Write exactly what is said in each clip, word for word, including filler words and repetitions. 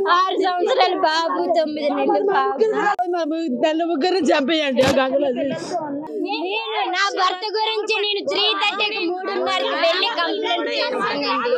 ఆరు సంవత్సరాలు బాబు, తొమ్మిది నెలలు బాబు. తల్లి ముగ్గురు చంపేయండి. నా భర్త గురించి నేను త్రీ థర్టీకి మూడున్నరకి వెళ్ళి కంప్లైంట్ చేస్తానండి.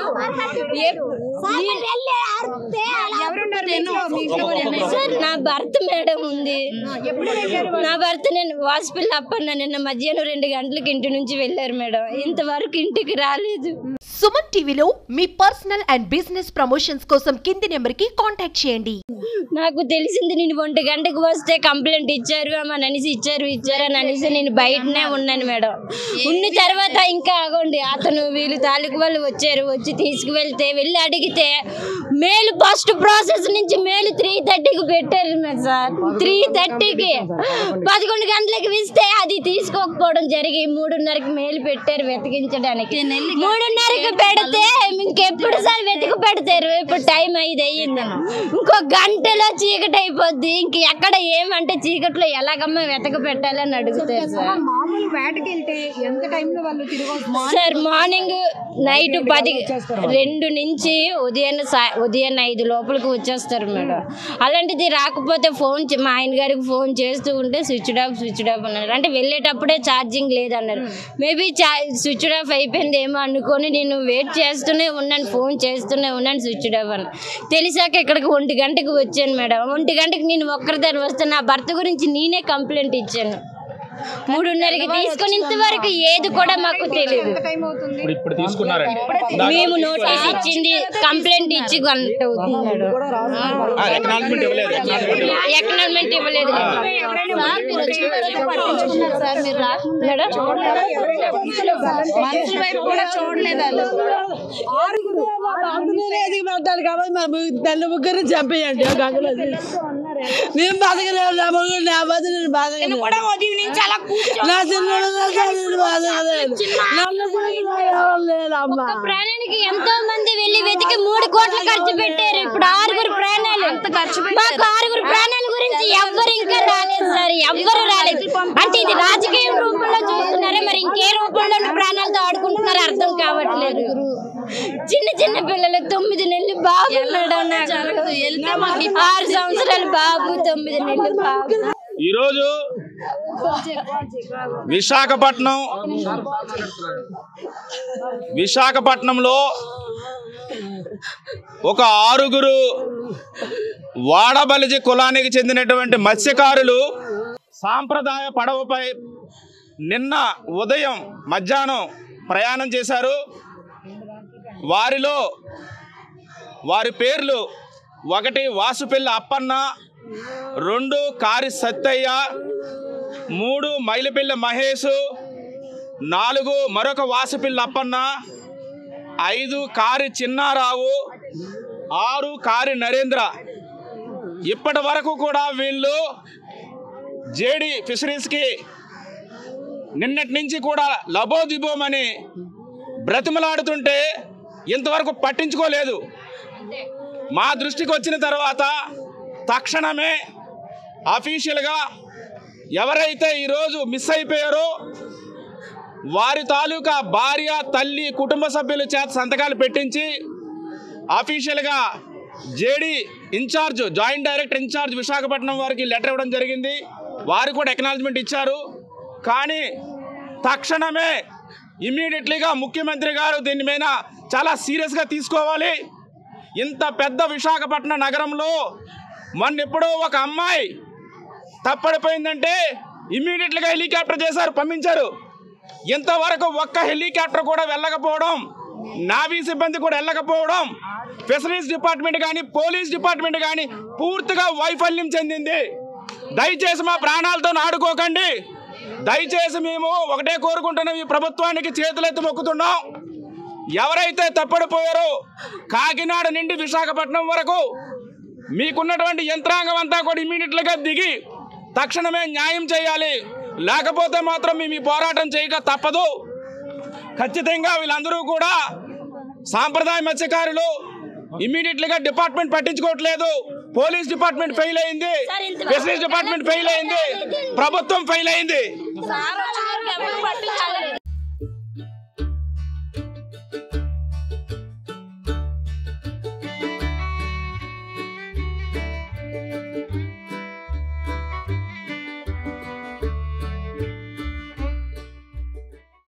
సార్ నా భర్త మేడం ఉంది. నా భర్త నేను హాస్పిటల్ అప్పన్న నిన్న మధ్యాహ్నం రెండు గంటలకు ఇంటి నుంచి వెళ్ళారు మేడం. ఇంతవరకు ఇంటికి రాలేదు. సుమన్ టీవీలో మీ పర్సనల్ అండ్ బిజినెస్ ప్రమోషన్స్ కోసం కింది నెంబర్ కి కాంటాక్ట్ చేయండి. నాకు తెలిసింది నేను ఒంటి గంటకు వస్తే కంప్లైంట్ ఇచ్చారు అని అనేసి ఇచ్చారు ఇచ్చారు అని అనేసి నేను బయటనే ఉన్నాను మేడం. ఉన్న తర్వాత ఇంకా ఆగండి అతను వీళ్ళు తాలూకు వాళ్ళు వచ్చారు. వచ్చి తీసుకువెళ్తే వెళ్ళి అడిగితే మేలు ఫస్ట్ ప్రాసెస్ నుంచి మేలు త్రీ థర్టీకి పెట్టారు సార్. త్రీ థర్టీకి పదకొండు గంటలకు ఇస్తే అది తీసుకోకపోవడం జరిగి మూడున్నరకి మేలు పెట్టారు వెతికించడానికి. మూడున్నరకి పెడితే ఇంకెప్పుడు సార్ వెతికి పెడతారు. ఇప్పుడు టైం ఐదు అయ్యింది. ఇంకో గంటలో చీకటి అయిపోద్ది. ఇంక ఎక్కడ ఏమంటే చీకట్లో ఎలాగమ్మా వెతక పెట్టాలని అడుగుతారు సార్. సార్ మార్నింగ్ నైట్ పది రెండు నుంచి ఉదయం ఉదయం ఐదు లోపలికి వచ్చేస్తారు మేడం. అలాంటిది రాకపోతే ఫోన్ మా ఆయన గారికి ఫోన్ చేస్తూ ఉంటే స్విచ్ ఆఫ్ స్విచ్ ఆఫ్ అన్నారు. అంటే వెళ్ళేటప్పుడే ఛార్జింగ్ లేదన్నారు. మేబీ స్విచ్ ఆఫ్ అయిపోయిందేమో అనుకొని నేను వెయిట్ చేస్తూనే ఉన్నాను, ఫోన్ చేస్తూనే ఉన్నాను, స్విచ్ ఆఫ్ అని తెలిసాక ఇక్కడికి ఒంటి గంటకు వచ్చాను మేడం. ఒంటి గంటకి నేను ఒక్కరిదాన్ని వస్తే నా భర్త గురించి నేనే కంప్లైంట్ ఇచ్చాను. మూడున్నరకి తీసుకుని ఇంతవరకు ఏది కూడా మాకు తెలియదు. మేము నోటీస్ ఇచ్చింది కంప్లైంట్ ఇచ్చి గంట అవుతుంది మేడం. ఎకనాల్మెంట్ ఇవ్వలేదు తల్లి ముగ్గురు చంపేయండి. మేము బతకలేము. నా ముగ్గురు నా బతు నేను బతకలేను. ప్రాణానికి ఎంతో మంది వెళ్ళి వెతికి మూడు కోట్లు ఖర్చు పెట్టారు. ఇప్పుడు ఆరుగురు ప్రాణాలు మాకు ఆరుగురు ప్రాణాల గురించి ఎవ్వరు ఇంకా రాలేదు సార్. ఎవ్వరు రాలేదు. అంటే ఇది రాజకీయ రూపంలో చూస్తున్నారా మరి ఇంకే రూపంలో ప్రాణాలతో ఆడుకుంటున్నారో అర్థం కావట్లేదు. చిన్న చిన్న పిల్లలు తొమ్మిది నెలలు బాబు మేడం. ఆరు సంవత్సరాలు బాబు, తొమ్మిది నెలలు బాబు. ఈరోజు విశాఖపట్నం విశాఖపట్నంలో ఒక ఆరుగురు వాడబలిజి కులానికి చెందినటువంటి మత్స్యకారులు సాంప్రదాయ పడవపై నిన్న ఉదయం మధ్యాహ్నం ప్రయాణం చేశారు. వారిలో వారి పేర్లు ఒకటి వాసుపల్లి అప్పన్న, రెండు కారి సత్తయ్య, మూడు మైలపల్లి మహేష్, నాలుగు మరొక వాసుపల్లి అప్పన్న, ఐదు కారి చిన్నారావు, ఆరు కారి నరేంద్ర. ఇప్పటి వరకు కూడా వీళ్ళు జేడి ఫిషరీస్కి నిన్నటి నుంచి కూడా లబోదిబోమని బ్రతిమలాడుతుంటే ఇంతవరకు పట్టించుకోలేదు. మా దృష్టికి వచ్చిన తర్వాత తక్షణమే అఫీషియల్గా ఎవరైతే ఈరోజు మిస్ అయిపోయారో వారి తాలూకా భార్య, తల్లి, కుటుంబ సభ్యుల చేత సంతకాలు పెట్టించి అఫీషియల్గా JD incharge joint director incharge Visakhapatnam వారికి లెటర్ ఇవ్వడం జరిగింది. వారు కూడా ఎక్నాలజ్మెంట్ ఇచ్చారు. కానీ తక్షణమే ఇమ్మీడియట్లీగా ముఖ్యమంత్రి గారు దీని మీద చాలా సీరియస్గా తీసుకోవాలి. ఇంత పెద్ద విశాఖపట్నం నగరంలో మొన్న ఎప్పుడో ఒక అమ్మాయి తప్పడిపోయిందంటే ఇమ్మీడియట్లీగా హెలికాప్టర్ చేశారు, పంపించారు. ఇంతవరకు ఒక్క హెలికాప్టర్ కూడా వెళ్ళకపోవడం, నావీ సిబ్బంది కూడా వెళ్ళకపోవడం, ఫిషరీస్ డిపార్ట్మెంట్ కానీ పోలీస్ డిపార్ట్మెంట్ కానీ పూర్తిగా వైఫల్యం చెందింది. దయచేసి మా ప్రాణాలతో ఆడుకోకండి. దయచేసి మేము ఒకటే కోరుకుంటున్నాం, ఈ ప్రభుత్వానికి చేతులెత్తి మొక్కుతున్నాం. ఎవరైతే తప్పడిపోయారో కాకినాడ నుండి విశాఖపట్నం వరకు మీకున్నటువంటి యంత్రాంగం అంతా కూడా ఇమ్మీడియట్గా దిగి తక్షణమే న్యాయం చేయాలి. లేకపోతే మాత్రం మేము ఈ పోరాటం చేయక తప్పదు. ఖచ్చితంగా వీళ్ళందరూ కూడా సాంప్రదాయ మత్స్యకారులు. ఇమ్మీడియట్గా డిపార్ట్మెంట్ పట్టించుకోవట్లేదు. పోలీస్ డిపార్ట్మెంట్ ఫెయిల్ అయింది, ఫిషరీస్ డిపార్ట్మెంట్ ఫెయిల్ అయింది, ప్రభుత్వం ఫెయిల్ అయింది.